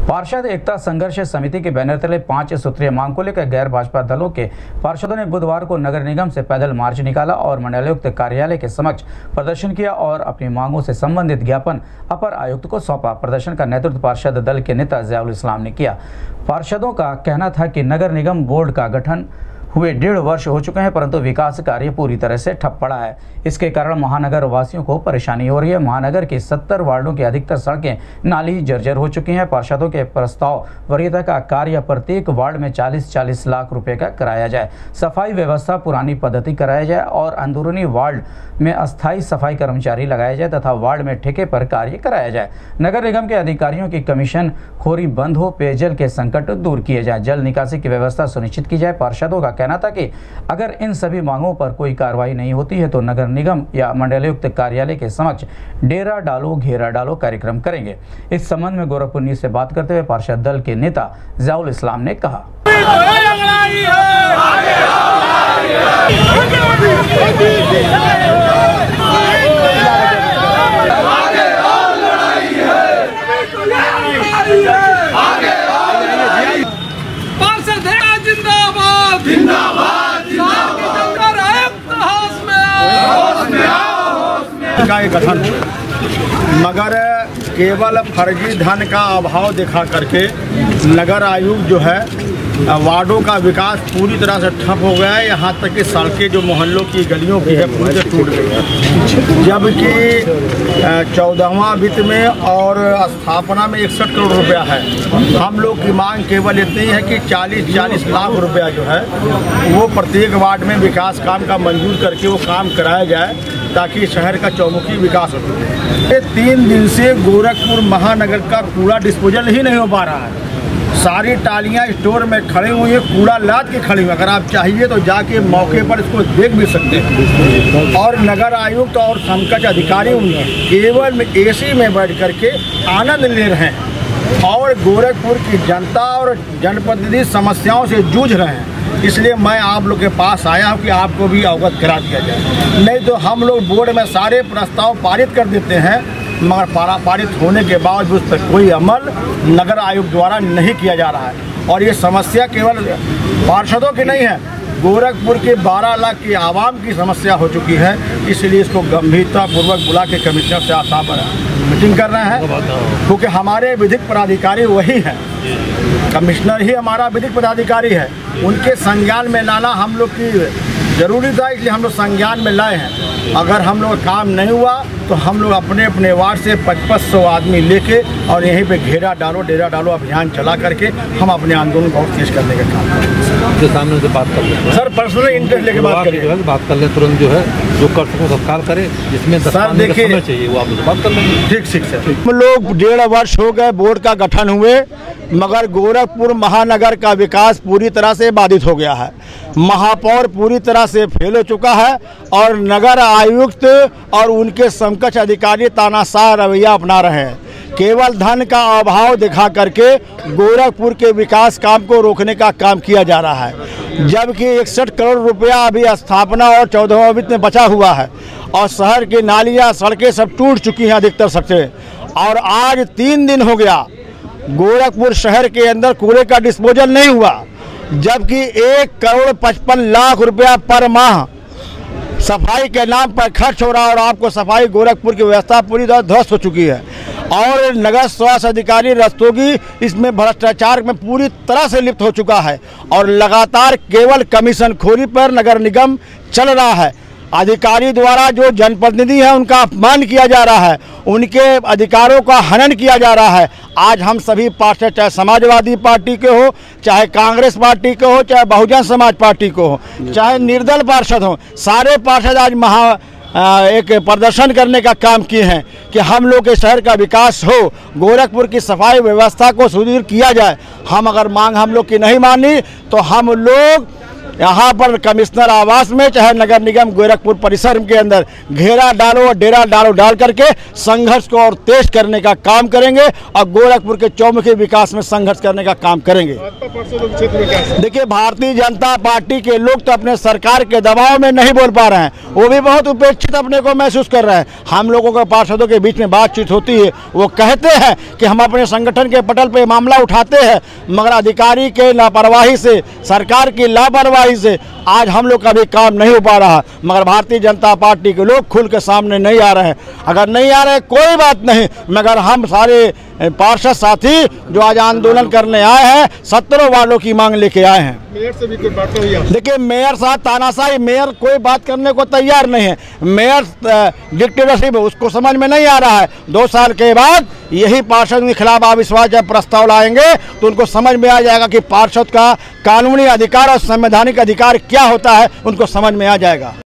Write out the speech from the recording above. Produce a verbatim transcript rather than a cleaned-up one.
पार्षद एकता संघर्ष समिति के बैनर तले पांच सूत्रीय मांग को लेकर गैर भाजपा दलों के पार्षदों ने बुधवार को नगर निगम से पैदल मार्च निकाला और मंडलायुक्त कार्यालय के समक्ष प्रदर्शन किया और अपनी मांगों से संबंधित ज्ञापन अपर आयुक्त को सौंपा। प्रदर्शन का नेतृत्व पार्षद दल के नेता ज़ियाउल इस्लाम ने किया। पार्षदों का कहना था कि नगर निगम बोर्ड का गठन हुए डेढ़ वर्ष हो चुके हैं, परंतु विकास कार्य पूरी तरह से ठप पड़ा है। इसके कारण महानगर वासियों को परेशानी हो रही है। महानगर के सत्तर वार्डों की अधिकतर सड़कें नाली जर्जर हो चुकी हैं। पार्षदों के प्रस्ताव वरीयता का कार्य प्रत्येक वार्ड में चालीस चालीस लाख रुपए का कराया जाए, सफाई व्यवस्था पुरानी पद्धति कराया जाए और अंदरूनी वार्ड में अस्थायी सफाई कर्मचारी लगाया जाए तथा वार्ड में ठेके पर कार्य कराया जाए। नगर निगम के अधिकारियों की कमीशन खोरी बंद हो, पेयजल के संकट दूर किए जाए, जल निकासी की व्यवस्था सुनिश्चित की जाए। पार्षदों का कहना था कि अगर इन सभी मांगों पर कोई कार्रवाई नहीं होती है तो नगर निगम या मंडलायुक्त कार्यालय के समक्ष डेरा डालो घेरा डालो कार्यक्रम करेंगे। इस संबंध में गोरखपुर न्यूज से बात करते हुए पार्षद दल के नेता ज़ियाउल इस्लाम ने कहा, का गठन मगर केवल फर्जी धन का अभाव दिखा करके नगर आयुक्त जो है वार्डों का विकास पूरी तरह से ठप हो गया है। यहाँ तक कि सड़कें जो मोहल्लों की गलियों की है पूरी तरह टूट गई है, जबकि चौदहवां वित्त में और स्थापना में इकसठ करोड़ रुपया है। हम लोग की मांग केवल इतनी है कि चालीस चालीस लाख रुपया जो है वो प्रत्येक वार्ड में विकास काम का मंजूर करके वो काम कराया जाए ताकि शहर का चौमुखी विकास हो सके। तीन दिन से गोरखपुर महानगर का कूड़ा डिस्पोजल ही नहीं हो पा रहा है। सारी टालियां स्टोर में खड़े हुई हैं, कूड़ा लाद के खड़ी हुई। अगर आप चाहिए तो जाके मौके पर इसको देख भी सकते हैं। और नगर आयुक्त और समकक्ष अधिकारी केवल एसी में बैठ करके आनंद ले रहे हैं और गोरखपुर की जनता और जनप्रतिनिधि समस्याओं से जूझ रहे हैं। इसलिए मैं आप लोग के पास आया हूँ कि आपको भी अवगत करा दिया जाए। नहीं तो हम लोग बोर्ड में सारे प्रस्ताव पारित कर देते हैं, मगर पारा पारित होने के बावजूद उस पर कोई अमल नगर आयुक्त द्वारा नहीं किया जा रहा है। और ये समस्या केवल पार्षदों की नहीं है, गोरखपुर के बारह लाख की आवाम की समस्या हो चुकी है। इसलिए इसको गंभीरतापूर्वक बुला के कमिश्नर से आशा पर मीटिंग कर रहे हैं, क्योंकि हमारे विधिक पदाधिकारी वही हैं। कमिश्नर ही हमारा विधिक पदाधिकारी है, उनके संज्ञान में लाना हम लोग की जरूरी था, इसलिए हम लोग संज्ञान में लाए हैं। अगर हम लोग काम नहीं हुआ तो हम लोग अपने अपने वार्ड से पचपन सौ आदमी लेके और यहीं पे घेरा डालो डेरा डालो अभियान चला करके हम अपने आंदोलन को और तेज करने का काम करेंगे। सामने से बात कर लें सर, पर्सनल इंटरेस्ट लेके बात करें बात कर ले तुरंत जो है जो कर सको तत्काल करे, जिसमें सर देखिए चाहिए वो आप बात कर लेंगे। ठीक ठीक सर। हम लोग डेढ़ वर्ष हो गए बोर्ड का गठन हुए, मगर गोरखपुर महानगर का विकास पूरी तरह से बाधित हो गया है। महापौर पूरी तरह से फेल हो चुका है और नगर आयुक्त और उनके समकक्ष अधिकारी तानाशाह रवैया अपना रहे हैं। केवल धन का अभाव दिखा करके गोरखपुर के विकास काम को रोकने का काम किया जा रहा है, जबकि इकसठ करोड़ रुपया अभी स्थापना और चौदहवां वित्त में बचा हुआ है और शहर की नालियां सड़कें सब टूट चुकी हैं अधिकतर सड़कें। और आज तीन दिन हो गया गोरखपुर शहर के अंदर कूड़े का डिस्पोजल नहीं हुआ, जबकि एक करोड़ पचपन लाख रुपया पर माह सफाई के नाम पर खर्च हो रहा है और आपको सफाई गोरखपुर की व्यवस्था पूरी तरह ध्वस्त हो चुकी है। और नगर स्वास्थ्य अधिकारी रस्तोगी इसमें भ्रष्टाचार में पूरी तरह से लिप्त हो चुका है और लगातार केवल कमीशन खोरी पर नगर निगम चल रहा है। अधिकारी द्वारा जो जनप्रतिनिधि हैं उनका अपमान किया जा रहा है, उनके अधिकारों का हनन किया जा रहा है। आज हम सभी पार्षद, चाहे समाजवादी पार्टी के हो, चाहे कांग्रेस पार्टी के हो, चाहे बहुजन समाज पार्टी को हो, चाहे निर्दल पार्षद हो, सारे पार्षद आज महा एक प्रदर्शन करने का काम किए हैं कि हम लोग के शहर का विकास हो, गोरखपुर की सफाई व्यवस्था को सुदृढ़ किया जाए। हम अगर मांग हम लोग की नहीं मानी तो हम लोग यहाँ पर कमिश्नर आवास में चाहे नगर निगम गोरखपुर परिसर के अंदर घेरा डालो और डेरा डालो डाल करके संघर्ष को और तेज करने का काम करेंगे और गोरखपुर के चौमुखी विकास में संघर्ष करने का काम करेंगे। देखिए, भारतीय जनता पार्टी के लोग तो अपने सरकार के दबाव में नहीं बोल पा रहे हैं, वो भी बहुत उपेक्षित अपने को महसूस कर रहे हैं। हम लोगों के पार्षदों के बीच में बातचीत होती है, वो कहते हैं कि हम अपने संगठन के पटल पे मामला उठाते हैं, मगर अधिकारी के लापरवाही से, सरकार की लापरवाही से आज हम लोग का भी काम नहीं हो पा रहा। मगर भारतीय जनता पार्टी के लोग खुल के सामने नहीं आ रहे हैं। अगर नहीं आ रहे कोई बात नहीं, मगर हम सारे पार्षद साथी जो आज आंदोलन करने आए हैं, सत्रह वार्डों की मांग लेके आए हैं। मेयर से भी कोई बात हुई? देखिए, मेयर साहब तानाशाही, मेयर कोई बात करने को तैयार नहीं है। मेयर डिक्टेटरशिप उसको समझ में नहीं आ रहा है। दो साल के बाद यही पार्षद के खिलाफ अविश्वास जब प्रस्ताव लाएंगे तो उनको समझ में आ जाएगा कि पार्षद का कानूनी अधिकार और संवैधानिक अधिकार क्या होता है, उनको समझ में आ जाएगा।